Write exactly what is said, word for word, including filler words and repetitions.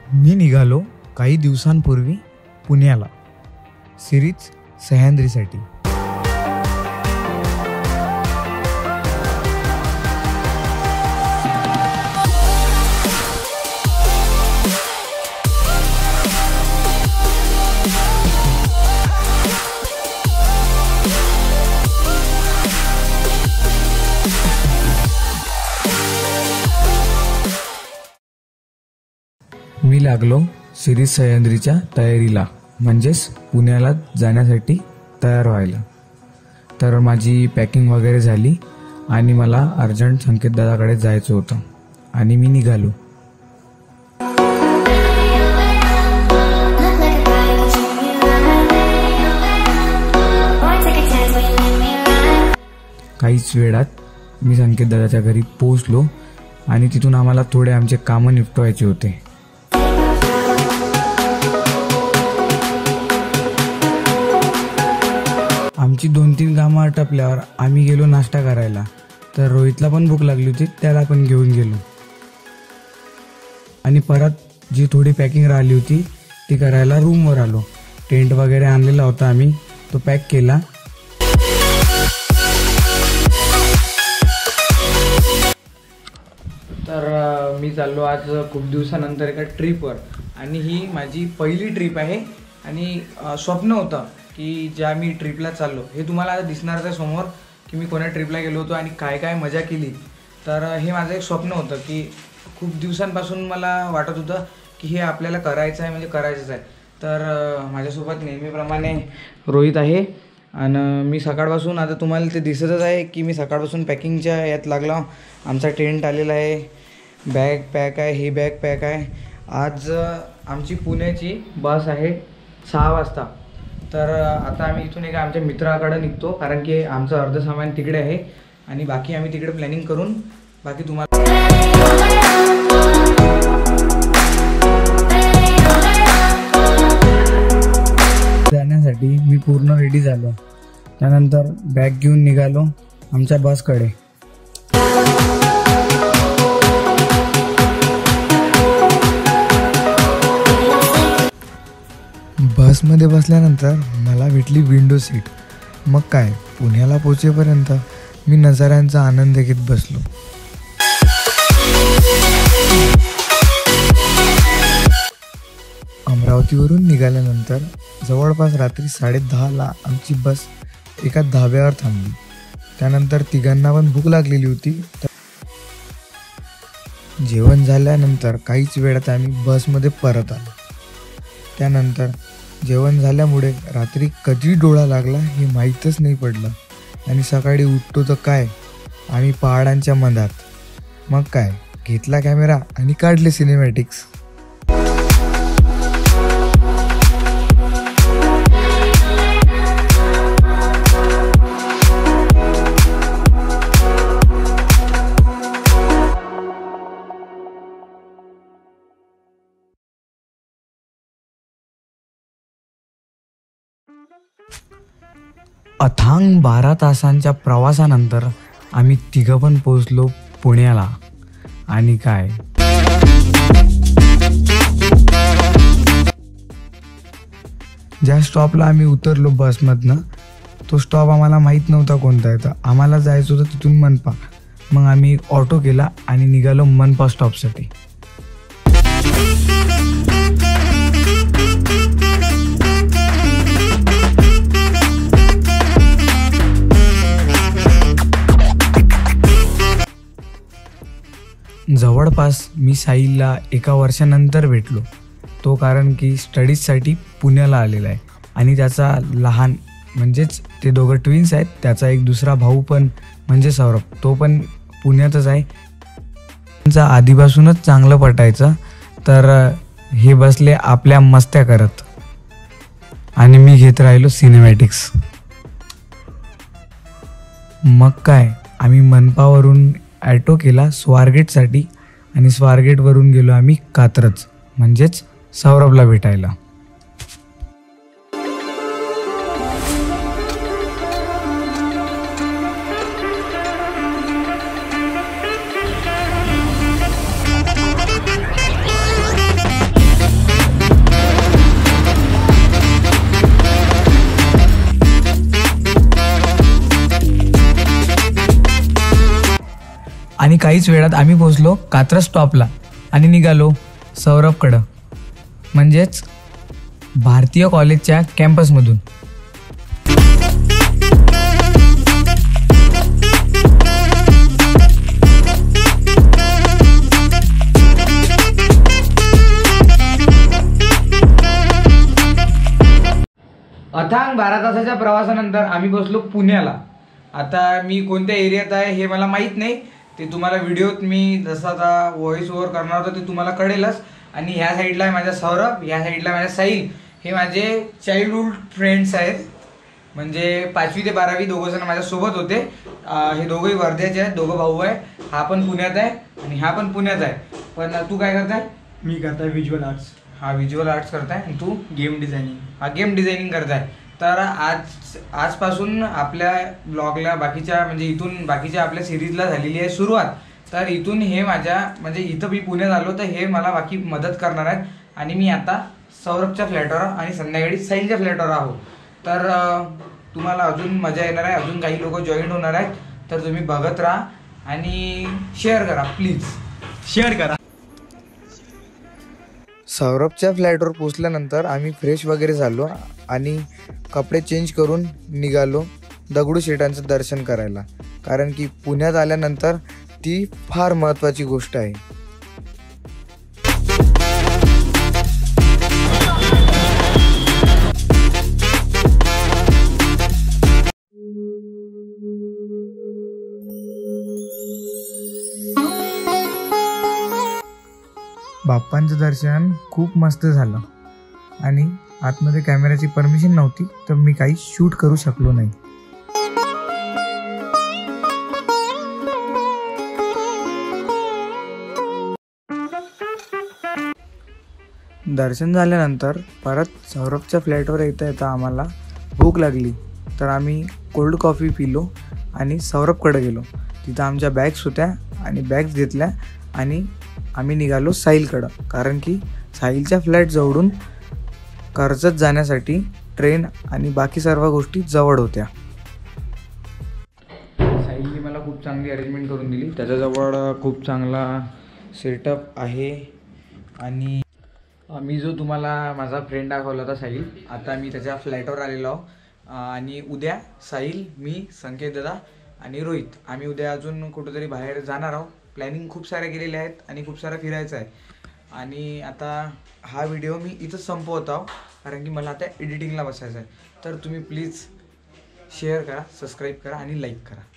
मी निघालो काही दिवसांपूर्वी पुण्याला सिरीज सह्याद्रीसाठी. मी लागलो सिरीज सह्याद्रीच्या तयारीला, म्हणजेच पुण्याला जाण्यासाठी तयार व्हायला. तर माझी पॅकिंग वगैरे झाली आणि मला अर्जंट संकेतदादाकडे जायचं होतं आणि मी निघालो. काहीच वेळात मी संकेतदादाच्या घरी पोहोचलो आणि तिथून आम्हाला थोडे आमचे कामं निपटवायचे होते. आमची दोन तीन कामं आटपल्यावर आम्ही गेलो नाश्ता करायला. तर रोहितला पण भूक लागली होती, त्याला पण घेऊन गेलो आणि परत जी थोडी पॅकिंग राहिली होती ती करायला रूमवर आलो. टेंट वगैरे आणलेला होता आम्ही, तो पॅक केला. तर मी चाललो आज खूप दिवसानंतर एका ट्रिपवर आणि ही माझी पहिली ट्रिप आहे. आणि स्वप्न होतं की ज्या मी ट्रिपला चाललो हे तुम्हाला आता दिसणारच आहे समोर की मी कोणत्या ट्रिपला गेलो होतो आणि काय काय मजा केली. तर हे माझं एक स्वप्न होतं की खूप दिवसांपासून मला वाटत होतं की हे आपल्याला करायचं आहे, म्हणजे करायचंच आहे. तर माझ्यासोबत नेहमीप्रमाणे रोहित आहे आणि मी सकाळपासून, आता तुम्हाला ते दिसतच आहे की मी सकाळपासून पॅकिंगच्या यात लागला. आमचा टेंट आलेला आहे, बॅग पॅक आहे, ही बॅग पॅक आहे. आज आमची पुण्याची बस आहे सहा वाजता. तर आता आम्ही इथून एका आमच्या मित्राकडे निघतो, कारण की आमचं अर्ध सामान तिकडे आहे आणि बाकी आम्ही तिकडे प्लॅनिंग करून बाकी तुम्हाला जाण्यासाठी मी पूर्ण रेडी झालो. त्यानंतर बॅग घेऊन निघालो आमच्या बसकडे. बसमध्ये बसल्यानंतर मला भेटली विंडो सीट. मग काय, पुण्याला पोहोचेपर्यंत मी नजाऱ्यांचा आनंद घेत बसलो. अमरावतीवरून निघाल्यानंतर जवळपास रात्री साडे दहाला आमची बस एका धाब्यावर थांबली. त्यानंतर तिघांना पण भूक लागलेली होती. जेवण झाल्यानंतर काहीच वेळात आम्ही बसमध्ये परत आलो. त्यानंतर जेवण झाल्यामुळे रात्री कधी डोळा लागला हे माहीतच नाही पडलं आणि सकाळी उठतो तर काय, आम्ही पहाडांच्या मधात. मग काय, घेतला कॅमेरा आणि काढले सिनेमॅटिक्स. अथांग बारा तासांच्या प्रवासानंतर आम्ही तिघं पण पोचलो पुण्याला. आणि काय, ज्या स्टॉपला आम्ही उतरलो बसमधनं तो स्टॉप आम्हाला माहीत नव्हता कोणता आहे. तर आम्हाला जायचं होतं तिथून मनपा. मग आम्ही एक ऑटो केला आणि निघालो मनपा स्टॉपसाठी. जवळपास मी साहिलला एका वर्षानंतर भेटलो. तो कारण की स्टडीजसाठी पुण्याला आलेला आहे आणि त्याचा लहान, म्हणजेच ते दोघं ट्विन्स आहेत, त्याचा एक दुसरा भाऊ पण म्हणजे सौरभ, तो पण पुण्यातच आहे. त्यांचा आधीपासूनच चांगलं पटायचं. तर हे बसले आपल्या मस्त्या करत आणि मी घेत राहिलो सिनेमॅटिक्स. मग काय, आम्ही मनपावरून ॲटो केला स्वारगेटसाठी आणि स्वारगेटवरून गेलो आम्ही कात्रज, म्हणजेच सौरभला भेटायला. काहीच वेळात आम्ही पोहोचलो कात्रज स्टॉपला आणि निघालो सौरभकडं, म्हणजेच भारतीय कॉलेजच्या कॅम्पसमधून. अथांग बारा तासाच्या प्रवासानंतर आम्ही पोहोचलो पुण्याला. आता मी कोणत्या एरियात आहे हे मला माहीत नाही, ते तुम्हाला व्हिडिओत मी जसा आता व्हॉइस ओव्हर करणार होता ते तुम्हाला कळेलच. आणि ह्या साईडला आहे माझा सौरभ, ह्या साईडला माझा साहिल. हे माझे चाइल्डहुड फ्रेंड्स आहेत, म्हणजे पाचवी ते बारावी दोघं जण माझ्यासोबत होते. हे दोघंही वर्ध्याचे आहेत, दोघं भाऊ आहे. हा पण पुण्यात आहे आणि हा पण पुण्यात आहे. पण तू काय करताय? मी करताय व्हिज्युअल आर्ट्स. हा व्हिज्युअल आर्ट्स करताय आणि तू? Game designing. हा गेम डिझायनिंग करताय. तर आज आजपासून आपल्या ब्लॉगला बाकीच्या म्हणजे इथून बाकीच्या आपल्या सिरीजला झालेली आहे सुरुवात. तर इथून हे माझ्या म्हणजे इथं मी पुण्यात आलो तर हे मला बाकी मदत करणार आहेत. आणि मी आता सौरभच्या फ्लॅटवर आणि संध्याकाळी साहिलच्या फ्लॅटवर आहो. तर तुम्हाला अजून मजा येणार आहे, अजून काही लोक जॉईन होणार आहेत. तर तुम्ही बघत राहा आणि शेअर करा, प्लीज शेअर करा. सौरभच्या फ्लॅटवर पोचल्यानंतर आम्ही फ्रेश वगैरे झालो आणि कपडे चेंज करून निघालो दगडूशेठांचं दर्शन करायला, कारण की पुण्यात आल्यानंतर ती फार महत्त्वाची गोष्ट आहे. बाप्पांचं दर्शन खूप मस्त झालं आणि आतमध्ये कॅमेऱ्याची परमिशन नव्हती तर मी काही शूट करू शकलो नाही. दर्शन झाल्यानंतर परत सौरभच्या फ्लॅटवर येता येता आम्हाला भूक लागली, तर आम्ही कोल्ड कॉफी पिलो आणि सौरभकडे गेलो. तिथं आमच्या बॅग्स होत्या आणि बॅग्स घेतल्या आणि आम्ही निघालो साहिलकडं, कारण की साहिलच्या फ्लॅट जवळून कर्जत जाण्यासाठी ट्रेन आणि बाकी सर्व गोष्टी जवळ होत्या. साहिलने मला खूप चांगली अरेंजमेंट करून दिली. त्याच्याजवळ खूप चांगला सेटअप आहे. आणि मी जो तुम्हाला माझा फ्रेंड दाखवला होता साहिल, आता मी त्याच्या फ्लॅटवर आलेलो आहो. आणि उद्या साहिल, मी, संकेत दादा आणि रोहित आम्ही उद्या अजून कुठेतरी बाहेर जाणार आहोत. प्लॅनिंग खूप साऱ्या केलेल्या आहेत आणि खूप सारं फिरायचं आहे. आणि आता हा व्हिडिओ मी इथंच संपवत आहो, कारण की मला आता एडिटिंगला बसायचं आहे. तर तुम्ही प्लीज शेअर करा, सबस्क्राईब करा आणि लाईक करा.